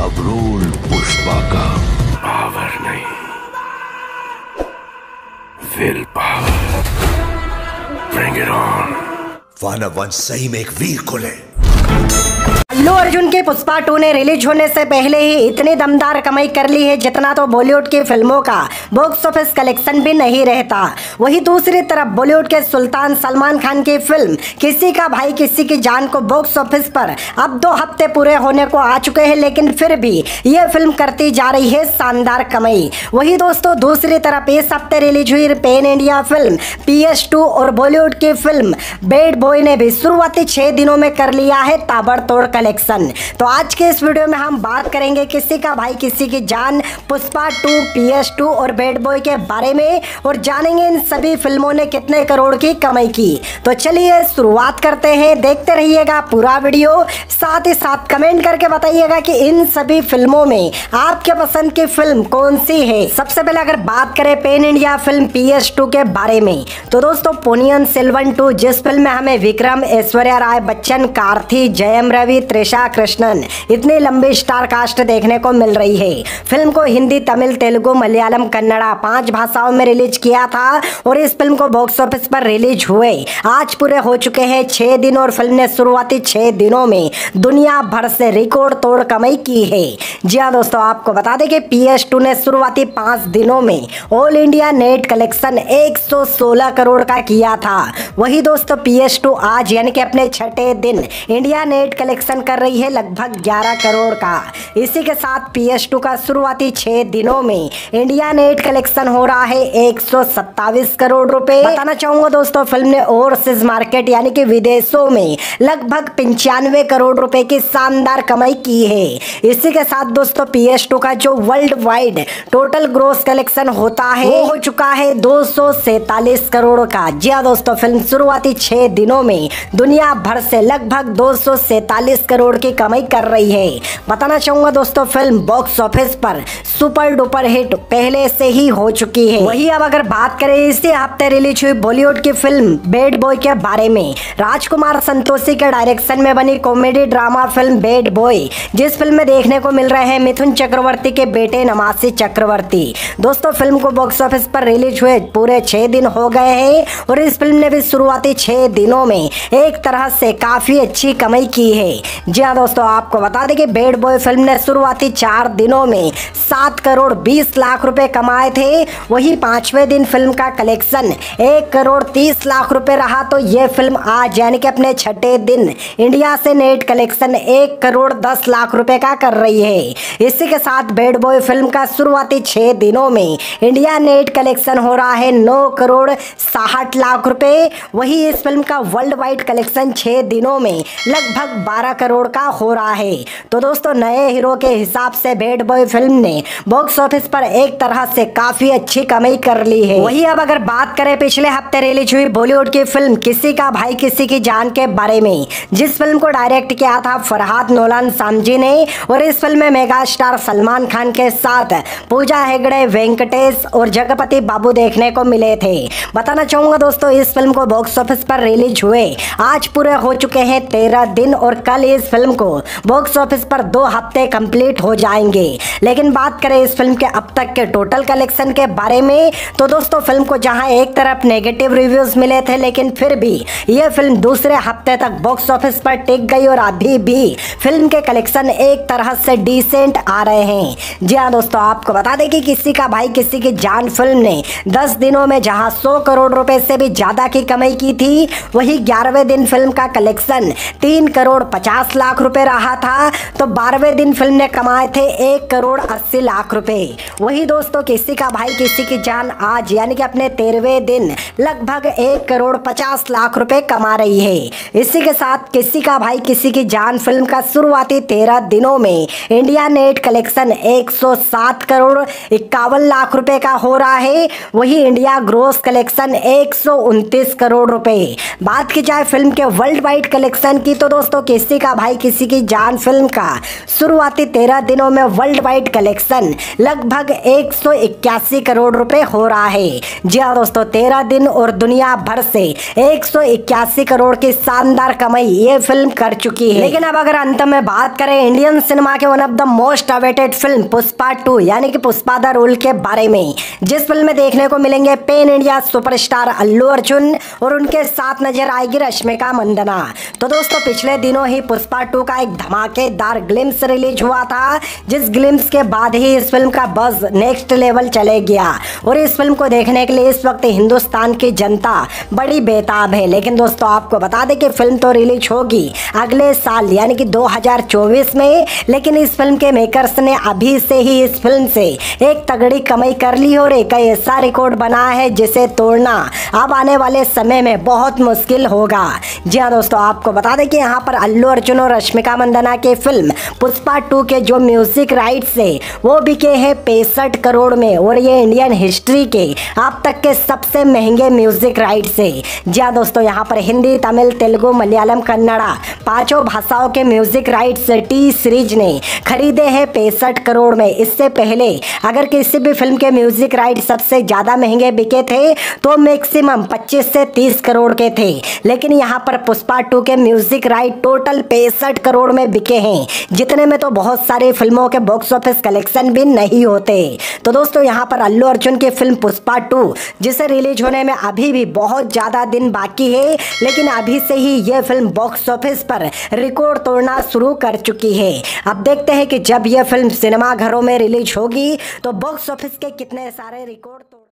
अब रोल पुष्पा का। पावर नहीं, will power. Bring it on. वानवन सही में एक वीर कुल है। अल्लू अर्जुन के पुष्पा 2 ने रिलीज होने से पहले ही इतनी दमदार कमाई कर ली है जितना तो बॉलीवुड की फिल्मों का बॉक्स ऑफिस कलेक्शन भी नहीं रहता। वही दूसरी तरफ बॉलीवुड के सुल्तान सलमान खान की फिल्म किसी का भाई किसी की जान को बॉक्स ऑफिस पर अब 2 हफ्ते पूरे होने को आ चुके हैं, लेकिन फिर भी यह फिल्म करती जा रही है शानदार कमाई। वही दोस्तों दूसरी तरफ इस हफ्ते रिलीज हुई पैन इंडिया फिल्म PS2 और बॉलीवुड की फिल्म बैड बॉय ने भी शुरुआती 6 दिनों में कर लिया है ताबड़तोड़ कलेक्शन। तो आज के इस वीडियो में हम बात करेंगे किसी का भाई किसी की जान, पुष्पा 2, PS2 और बैड बॉय के बारे में और जानेंगे इन सभी फिल्मों ने कितने करोड़ की कमाई की। तो चलिए शुरुआत करते हैं, देखते रहिएगा पूरा वीडियो, साथ ही साथ कमेंट करके बताइएगा कि इन सभी फिल्मों में आपके पसंद की फिल्म कौन सी है। सबसे पहले अगर बात करें पैन इंडिया फिल्म PS2 के बारे में, तो दोस्तों पोनियन सेल्वन 2 जिस फिल्म में हमें विक्रम, ऐश्वर्या राय बच्चन, कार्ति, जयम रवि, त्रिशा कृष्णन इतनी लंबी स्टार कास्ट देखने को मिल रही है। फिल्म को हिंदी, तमिल, तेलुगु, मलयालम, कन्नड़ा 5 भाषाओं में रिलीज किया था और इस फिल्म को बॉक्स ऑफिस पर रिलीज हुए आज पूरे हो चुके हैं 6 दिन और फिल्म ने शुरुआती 6 दिनों में दुनिया भर से रिकॉर्ड तोड़ कमाई की है। जी हाँ दोस्तों, आपको बता दें कि PS2 ने शुरुआती 5 दिनों में all India net collection 116 crore का किया था। वही दोस्तों PS2 आज यानी कि अपने 6ठे दिन इंडिया नेट कलेक्शन कर रही है लगभग 11 करोड़ का। इसी के साथ PS2 का शुरुआती 6 दिनों में इंडिया नेट कलेक्शन हो रहा है 127 करोड़ रुपए। बताना चाहूंगा दोस्तों फिल्म ने ओवरसीज मार्केट यानी कि विदेशों में लगभग 95 करोड़ रुपए की शानदार कमाई की है। इसी के साथ दोस्तों PS2 का जो world wide total gross collection होता है वो हो चुका है 247 करोड़ का। जी हाँ दोस्तों, फिल्म शुरुआती 6 दिनों में दुनिया भर से लगभग 247 करोड़ की कमाई कर रही है। बताना चाहूंगा दोस्तों फिल्म बॉक्स ऑफिस पर सुपर डुपर हिट पहले से ही हो चुकी है। वही अब अगर बात करें इसी हफ्ते रिलीज हुई बॉलीवुड की फिल्म बैड बॉय के बारे में, राजकुमार संतोषी के डायरेक्शन में बनी comedy drama film Bad Boy जिस फिल्म में देखने को मिल रहे हैं मिथुन चक्रवर्ती के बेटे नमासी चक्रवर्ती। दोस्तों फिल्म को बॉक्स ऑफिस पर रिलीज हुए पूरे 6 दिन हो गए हैं और इस फिल्म ने भी शुरुआती 6 दिनों में एक तरह से काफी अच्छी कमाई की है। जी हाँ दोस्तों, आपको बता दें कि बैड बॉय फिल्म ने शुरुआती 4 दिनों में 7 करोड़ 20 लाख रुपए कमाए थे। वही 5वें दिन फिल्म का कलेक्शन 1 करोड़ 30 लाख रुपए रहा। तो ये फिल्म आज यानी कि अपने 6ठे दिन इंडिया से नेट कलेक्शन 1 करोड़ 10 लाख रुपए का कर रही है। इसी के साथ बैड बॉय फिल्म का शुरुआती 6 दिनों में इंडिया नेट कलेक्शन हो रहा है 9 करोड़ 60 लाख रुपए। वही इस फिल्म का वर्ल्ड वाइड कलेक्शन 6 दिनों में लगभग 12 करोड़ का हो रहा है। तो दोस्तों नए हीरो के हिसाब से बैड बॉय फिल्म ने बॉक्स ऑफिस पर एक तरह से काफी अच्छी कमाई कर ली है। वही अब अगर बात करें पिछले हफ्ते रिलीज हुई बॉलीवुड की फिल्म किसी का भाई किसी की जान के बारे में, जिस फिल्म को डायरेक्ट किया था फरहाद नोलान सामजी ने और इस फिल्म में मेगा स्टार सलमान खान के साथ पूजा हेगड़े, वेंकटेश और जगपति बाबू देखने को मिले थे। बताना चाहूंगा दोस्तों इस फिल्म को बॉक्स ऑफिस पर रिलीज हुए आज पूरे हो चुके हैं 13 दिन और कल इस फिल्म को बॉक्स ऑफिस पर 2 हफ्ते कंप्लीट हो जाएंगे। लेकिन बात करें इस फिल्म के अब तक के टोटल कलेक्शन के बारे में, तो दोस्तों फिल्म को जहां एक तरफ नेगेटिव रिव्यूज मिले थे लेकिन फिर भी यह फिल्म दूसरे हफ्ते तक बॉक्स ऑफिस पर टिक गई और अभी भी फिल्म के कलेक्शन एक तरह से डिसेंट आ रहे हैं। जी हाँ दोस्तों, आपको बता दें कि किसी का भाई किसी की जान फिल्म ने 10 दिनों में जहां 100 करोड़ रुपए से भी ज्यादा की कमाई की थी, वही 11वें दिन फिल्म का कलेक्शन 3 करोड़ 50 लाख रुपए रहा था। तो 12वें दिन फिल्म ने कमाए थे 1 करोड़ 80 लाख रुपए। वही दोस्तों किसी का भाई किसी की जान आज यानी कि अपने 13वें दिन लगभग 1 करोड़ 50 लाख रुपए कमा रही है। इसी के साथ किसी का भाई किसी की जान फिल्म का शुरुआती 13 दिनों में India net collection 107 crore 51 lakh रुपए का हो रहा है। वही इंडिया ग्रोस कलेक्शन 129 करोड़ रुपए। बात की जाए फिल्म के वर्ल्ड वाइड कलेक्शन की, तो दोस्तों किसी का भाई किसी की जान फिल्म का शुरुआती 13 दिनों में वर्ल्ड वाइड कलेक्शन कलेक्शन लगभग 181 करोड़ रुपए हो रहा है। जी हाँ दोस्तों, 13 दिन और दुनिया भर से 181 करोड़ की शानदार कमाई ये फिल्म कर चुकी है। लेकिन अब अगर अंत में बात करें इंडियन सिनेमा के one of the most awaited film Pushpa 2 यानी कि पुष्पा द रूल के बारे में, जिस फिल्म में देखने को मिलेंगे pan India superstar Allu Arjun और उनके साथ नजर आएगी रश्मिका मंदाना। तो दोस्तों पिछले दिनों ही पुष्पा 2 का एक धमाकेदार ग्लिम्स रिलीज हुआ था, जिस ग्लिम्स के बाद ही इस फिल्म का बज़ नेक्स्ट लेवल चले गया और इस फिल्म को देखने के लिए इस वक्त हिंदुस्तान की जनता बड़ी बेताब है। लेकिन दोस्तों आपको बता दें कि फिल्म तो रिलीज होगी अगले साल यानी कि 2024 में, लेकिन इस फिल्म के मेकर्स ने अभी से ही इस फिल्म से एक तगड़ी कमाई कर ली और एक ऐसा रिकॉर्ड बना है जिसे तोड़ना अब आने वाले समय में बहुत मुश्किल होगा। जी हाँ दोस्तों, आपको बता दें कि यहाँ पर अल्लू अर्जुन और रश्मिका मंदाना के फिल्म पुष्पा 2 के जो म्यूजिक राइट्स है वो बिके हैं 65 करोड़ में और ये इंडियन हिस्ट्री के अब तक के सबसे महंगे म्यूजिक राइट्स है। जी हाँ दोस्तों, यहाँ पर हिंदी, तमिल, तेलुगु, मलयालम, कन्नड़ा 5 भाषाओं के म्यूजिक राइट्स टी सीरीज ने खरीदे हैं 65 करोड़ में। इससे पहले अगर किसी भी फिल्म के म्यूजिक राइट सबसे ज्यादा महंगे बिके थे तो मैक्सिमम 25 से 30 करोड़ के थे, लेकिन यहाँ पर पुष्पा 2 के म्यूजिक राइट टोटल 65 करोड़ में बिके हैं, जितने में तो बहुत सारी फिल्मों के बॉक्स ऑफिस कलेक्शन भी नहीं होते। तो दोस्तों यहाँ पर अल्लू अर्जुन की फिल्म पुष्पा 2 जिसे रिलीज होने में अभी भी बहुत ज्यादा दिन बाकी है, लेकिन अभी से ही यह फिल्म बॉक्स ऑफिस पर रिकॉर्ड तोड़ना शुरू कर चुकी है। अब देखते हैं कि जब यह फिल्म सिनेमा घरों में रिलीज होगी तो बॉक्स ऑफिस के कितने सारे रिकॉर्ड